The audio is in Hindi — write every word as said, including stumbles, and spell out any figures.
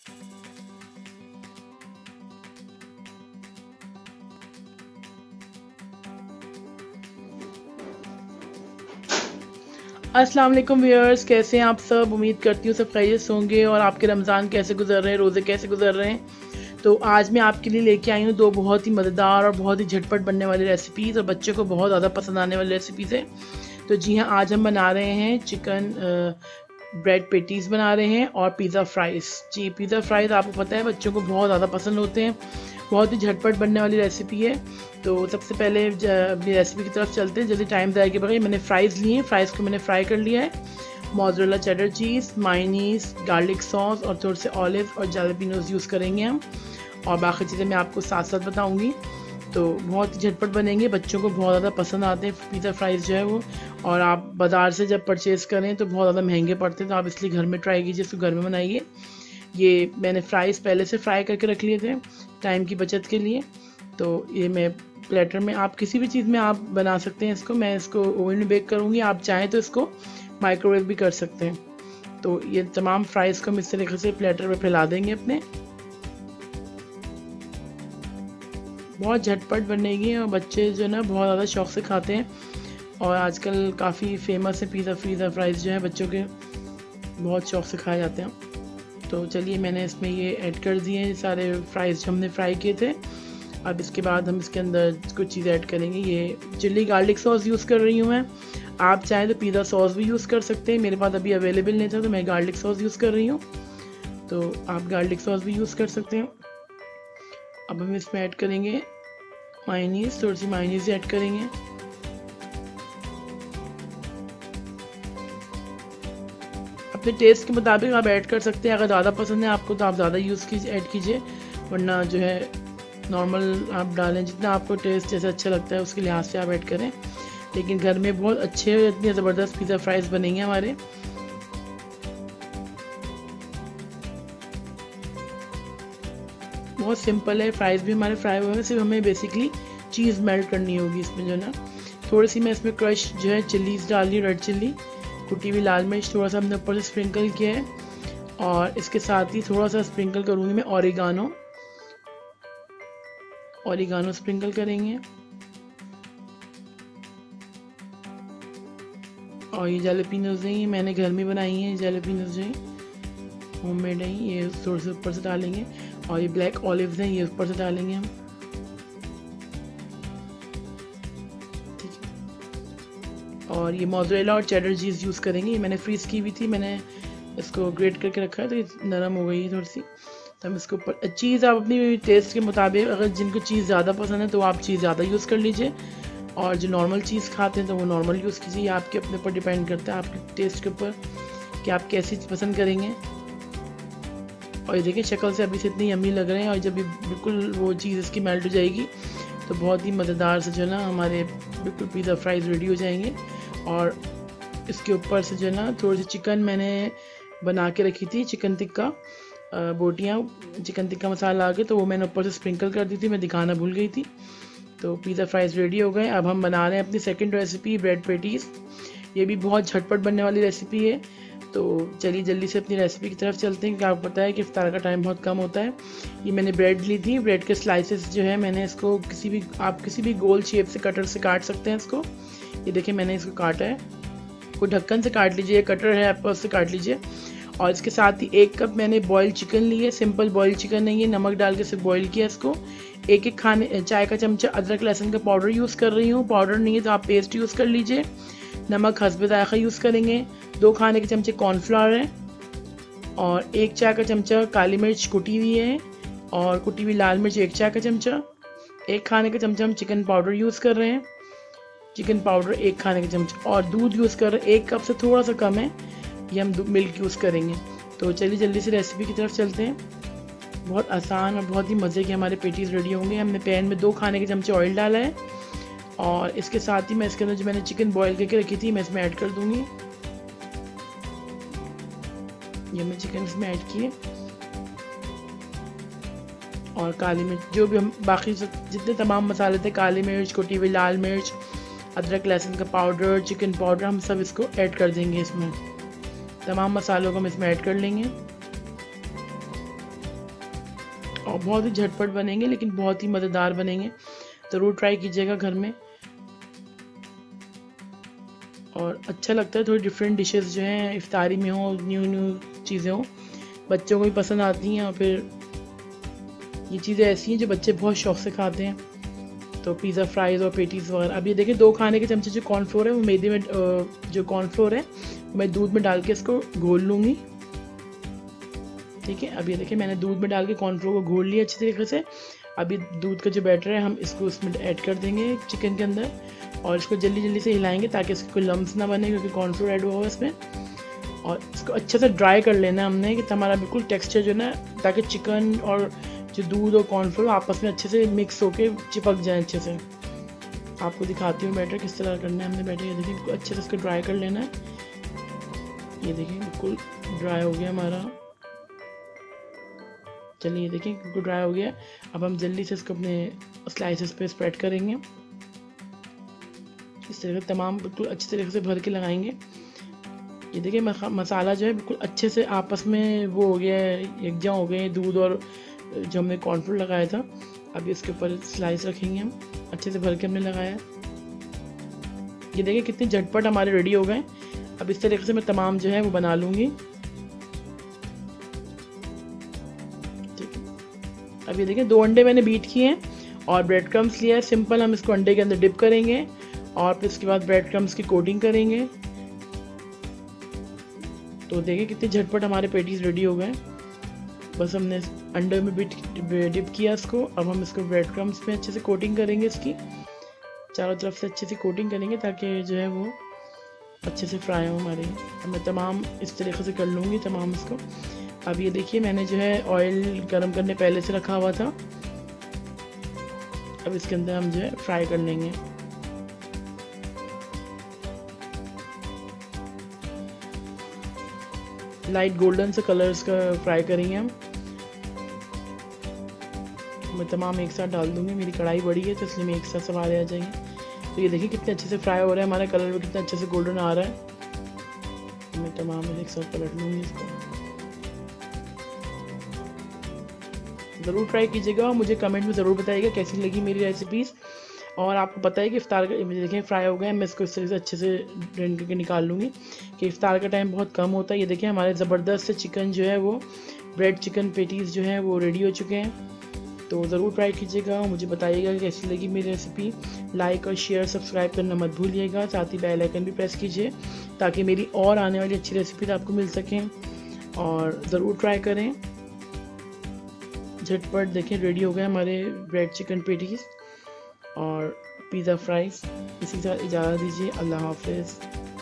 अस्सलाम वालेकुम व्यूअर्स, कैसे हैं आप सब। उम्मीद करती हूँ सब खैरियत से होंगे और आपके रमज़ान कैसे गुजर रहे हैं, रोज़े कैसे गुजर रहे हैं। तो आज मैं आपके लिए लेके आई हूँ दो बहुत ही मज़ेदार और बहुत ही झटपट बनने वाली रेसिपीज़ और बच्चों को बहुत ज़्यादा पसंद आने वाली रेसिपीज़ है। तो जी हाँ, आज हम बना रहे हैं चिकन ब्रेड पेटीज़ बना रहे हैं और पिज़्ज़ा फ्राइज़। जी, पिज़्ज़ा फ्राइज़ आपको पता है बच्चों को बहुत ज़्यादा पसंद होते हैं, बहुत ही झटपट बनने वाली रेसिपी है। तो सबसे पहले अपनी रेसिपी की तरफ चलते हैं, जल्दी टाइम ज़ाया के बगैर। मैंने फ़्राइज़ लिए हैं, फ़्राइज़ को मैंने फ्राई कर लिया है। Mozzarella cheddar cheese, mayonnaise, garlic sauce और थोड़े से ऑलिव और जैलपिनोज़ यूज़ करेंगे हम, और बाकी चीज़ें मैं आपको साथ साथ बताऊँगी। तो बहुत ही झटपट बनेंगे, बच्चों को बहुत ज़्यादा पसंद आते हैं पिज़्ज़ा फ्राइज़ जो है वो। और आप बाज़ार से जब परचेज़ करें तो बहुत ज़्यादा महंगे पड़ते हैं, तो आप इसलिए घर में ट्राई कीजिए, इसको घर में बनाइए। ये मैंने फ़्राइज़ पहले से फ्राई करके रख लिए थे टाइम की बचत के लिए। तो ये मैं प्लेटर में, आप किसी भी चीज़ में आप बना सकते हैं इसको। मैं इसको ओवन में बेक करूँगी, आप चाहें तो इसको माइक्रोवेव भी कर सकते हैं। तो ये तमाम फ्राइज़ को हम इस तरीके से प्लेटर में फैला देंगे अपने। बहुत झटपट बनेगी और बच्चे जो है ना बहुत ज़्यादा शौक़ से खाते हैं, और आजकल काफ़ी फेमस है पिज़्ज़ा पिज़्ज़ा फ्राइज़ जो है, बच्चों के बहुत शौक़ से खाए जाते हैं। तो चलिए, मैंने इसमें ये ऐड कर दिए हैं सारे फ्राइज़ जो हमने फ्राई किए थे। अब इसके बाद हम इसके अंदर कुछ चीज़ ऐड करेंगे। ये चिल्ली गार्लिक सॉस यूज़ कर रही हूँ मैं, आप चाहें तो पिज़्ज़ा सॉस भी यूज़ कर सकते हैं। मेरे पास अभी अवेलेबल नहीं था तो मैं गार्लिक सॉस यूज़ कर रही हूँ, तो आप गार्लिक सॉस भी यूज़ कर सकते हैं। अब हम इसमें ऐड करेंगे मायोनीज़, थोड़ी सी मायोनीज़ ऐड करेंगे। अपने टेस्ट के मुताबिक आप ऐड कर सकते हैं, अगर ज़्यादा पसंद है आपको तो आप ज़्यादा यूज़ कीजिए, ऐड कीजिए, वरना जो है नॉर्मल आप डालें, जितना आपको टेस्ट जैसे अच्छा लगता है उसके लिहाज से आप ऐड करें। लेकिन घर में बहुत अच्छे, इतनी ज़बरदस्त पिज़्ज़ा फ्राइज़ बनेंगे हमारे। बहुत सिंपल है, फ्राइज़ भी हमारे फ्राई हुए हैं, सिर्फ हमें बेसिकली चीज़ मेल्ट करनी होगी इसमें जो है ना। थोड़ी सी मैं इसमें क्रश जो है चिल्लीज़ डाल ली, रेड चिल्ली, कुटी हुई लाल मिर्च थोड़ा सा हमने ऊपर से स्प्रिंकल किया है, और इसके साथ ही थोड़ा सा स्प्रिंकल करूँगी मैं ऑरिगानो ऑरिगानो स्प्रिंकल करेंगे। और ये जैलपिनोज़ हैं, ये मैंने घर में बनाई हैं, जैलपिनोज़ हैं, होममेड हैं, ये थोड़े से ऊपर से डालेंगे। और ये ब्लैक ऑलिव्स हैं, ये ऊपर से डालेंगे हम। ठीक है, और ये मोज़रेला और चेडर चीज़ यूज़ करेंगे। ये मैंने फ्रीज़ की हुई थी, मैंने इसको ग्रेट करके रखा है तो ये नरम हो गई है थोड़ी सी। तो हम इसके ऊपर चीज़ आप अपनी टेस्ट के मुताबिक, अगर जिनको चीज़ ज़्यादा पसंद है तो आप चीज़ ज़्यादा यूज़ कर लीजिए, और जो नॉर्मल चीज़ खाते हैं तो वो नॉर्मल यूज़ कीजिए। आपके अपने ऊपर डिपेंड करता है, आपके टेस्ट के ऊपर कि आप कैसी चीज़ पसंद करेंगे। और ये देखिए, शक्ल से अभी से इतनी यम्मी लग रहे हैं, और जब बिल्कुल वो चीज़ इसकी मेल्ट हो जाएगी तो बहुत ही मज़ेदार से जो है ना हमारे बिल्कुल पिज़्ज़ा फ्राइज़ रेडी हो जाएंगे। और इसके ऊपर से जो है ना थोड़ी सी चिकन मैंने बना के रखी थी, चिकन टिक्का बोटियाँ, चिकन टिक्का मसाला आ गया, तो वो मैंने ऊपर से स्प्रिंकल कर दी थी, मैं दिखाना भूल गई थी। तो पिज़्ज़ा फ्राइज़ रेडी हो गए। अब हम बना रहे हैं अपनी सेकंड रेसिपी, ब्रेड पेटीज़। ये भी बहुत झटपट बनने वाली रेसिपी है। तो चलिए जल्दी से अपनी रेसिपी की तरफ चलते हैं, क्योंकि आपको पता है कि इफ्तार का टाइम बहुत कम होता है। ये मैंने ब्रेड ली थी, ब्रेड के स्लाइसेस जो है मैंने इसको किसी भी, आप किसी भी गोल शेप से कटर से काट सकते हैं इसको। ये देखिए मैंने इसको काटा है, कोई ढक्कन से काट लीजिए, कटर है आपका उससे काट लीजिए। और इसके साथ ही एक कप मैंने बॉइल्ड चिकन ली है, सिंपल बॉइल्ड चिकन नहीं है, नमक डाल के सिर्फ बॉइल किया इसको। एक एक खाने चाय का चमचा अदरक लहसुन का पाउडर यूज़ कर रही हूँ, पाउडर नहीं है तो आप पेस्ट यूज़ कर लीजिए। नमक हस्बे ज़ायक़ा यूज़ करेंगे। दो खाने के चमचे कॉर्नफ्लावर है, और एक चाय का चमचा काली मिर्च कुटी हुई है, और कुटी हुई लाल मिर्च एक चाय का चमचा। एक खाने का चमचा हम चिकन पाउडर यूज़ कर रहे हैं, चिकन पाउडर एक खाने का चमचा, और दूध यूज़ कर रहे हैं, एक कप से थोड़ा सा कम है, ये हम मिल्क यूज़ करेंगे। तो चलिए जल्दी से रेसिपी की तरफ चलते हैं। बहुत आसान और बहुत ही मज़े के हमारे पेटीज़ रेडी होंगे। हमने पैन में दो खाने के चमचे ऑयल डाला है, और इसके साथ ही मैं इसके अंदर जो मैंने चिकन बॉईल करके रखी थी मैं इसमें ऐड कर दूँगी। ये मैं चिकन इसमें ऐड किए, और काली मिर्च, जो भी हम बाकी जितने तमाम मसाले थे, काली मिर्च, कुटी हुई लाल मिर्च, अदरक लहसुन का पाउडर, चिकन पाउडर, हम सब इसको ऐड कर देंगे। इसमें तमाम मसालों को हम इसमें ऐड कर लेंगे। और बहुत ही झटपट बनेंगे लेकिन बहुत ही मज़ेदार बनेंगे। ज़रूर ट्राई कीजिएगा घर में। और अच्छा लगता है, थोड़ी डिफरेंट डिशेस जो हैं इफ्तारी में हो, न्यू न्यू चीज़ें हो, बच्चों को भी पसंद आती हैं। और फिर ये चीज़ें ऐसी हैं जो बच्चे बहुत शौक से खाते हैं। तो पिज़्ज़ा फ्राइज़ और पेटीज़ वगैरह। अब ये देखिए दो खाने के चमचे जो कॉर्नफ्लोर है वो मैदे में, जो कॉर्नफ्लोर है मैं दूध में डाल के इसको घोल लूँगी। ठीक है, अब ये देखिए मैंने दूध में डाल के कॉर्नफ्लोर को घोल लिया अच्छी तरीके से। अभी दूध का जो बैटर है हम इसको इसमें ऐड कर देंगे चिकन के अंदर, और इसको जल्दी जल्दी से हिलाएंगे ताकि इसके कोई लम्स ना बने, क्योंकि कॉर्नफ्लोर ऐड हुआ होगा इसमें। और इसको अच्छे से ड्राई कर लेना है हमने, कि हमारा बिल्कुल टेक्सचर जो है ना, ताकि चिकन और जो दूध और कॉर्नफ्लोर आपस में अच्छे से मिक्स होके चिपक जाए अच्छे से। आपको दिखाती हूँ बैटर किस तरह करना है हमने बैटर। ये देखिए अच्छे से इसको ड्राई कर लेना है। ये देखिए बिल्कुल ड्राई हो गया हमारा। चलिए ये देखिए बिल्कुल ड्राई हो गया। अब हम जल्दी से इसको अपने स्लाइसेस पे स्प्रेड करेंगे। इस तरह से तमाम बिल्कुल अच्छी तरीके से भर के लगाएंगे। ये देखिए मसाला जो है बिल्कुल अच्छे से आपस में वो हो गया है, यकजा हो गए दूध और जो हमने कॉर्नफ्लोर लगाया था। अभी इसके ऊपर स्लाइस रखेंगे हम, अच्छे से भर के हमने लगाया। ये देखिए कितने झटपट हमारे रेडी हो गए। अब इस तरीके से मैं तमाम जो है वो बना लूँगी। ठीक है, अब ये देखिए दो अंडे मैंने बीट किए हैं और ब्रेड क्रम्स लिया है सिंपल। हम इसको अंडे के अंदर डिप करेंगे और फिर इसके बाद ब्रेड क्रम्स की कोटिंग करेंगे। तो देखिए कितने झटपट हमारे पेटीज रेडी हो गए। बस हमने अंडे में बीट डिप किया इसको। अब हम इसको ब्रेड क्रम्स में अच्छे से कोटिंग करेंगे, इसकी चारों तरफ से अच्छे से कोटिंग करेंगे ताकि जो है वो अच्छे से फ्राई हो हमारे। अब मैं तमाम इस तरीके से कर लूँगी तमाम इसको। अब ये देखिए मैंने जो है ऑयल गर्म करने पहले से रखा हुआ था। अब इसके अंदर हम जो है फ्राई कर लेंगे। लाइट गोल्डन से कलर्स का फ्राई करेंगे हम। मैं तमाम एक साथ डाल दूंगी, मेरी कढ़ाई बड़ी है तो इसलिए मैं एक साथ सब आ जाएंगे। तो ये देखिए कितने अच्छे से फ्राई हो रहा है, हमारा कलर भी कितना अच्छे से गोल्डन आ रहा है। मैं तमाम एक साथ पलट लूँगी इसको। ज़रूर ट्राई कीजिएगा और मुझे कमेंट में ज़रूर बताइएगा कैसी लगी मेरी रेसिपीज़। और आपको पता है कि इफ्तार का देखें फ्राई हो गए, मैं इसको इस तरह से अच्छे से ड्रेन करके निकाल लूँगी कि इफ्तार का टाइम बहुत कम होता है। ये देखिए हमारे ज़बरदस्त से चिकन जो है वो ब्रेड चिकन पेटीज़ जो है वो रेडी हो चुके हैं। तो ज़रूर ट्राई कीजिएगा, मुझे बताइएगा कि कैसी लगी मेरी रेसिपी। लाइक और शेयर सब्सक्राइब करना मत भूलिएगा, साथ ही बेल आइकन भी प्रेस कीजिए ताकि मेरी और आने वाली अच्छी रेसिपीज आपको मिल सकें। और ज़रूर ट्राई करें। झटपट देखें रेडी हो गए हमारे ब्रेड चिकन पेटीज़ और पिज़्ज़ा फ्राइज़। इसी के साथ इजाज़त दीजिए। अल्लाह हाफ़िज़।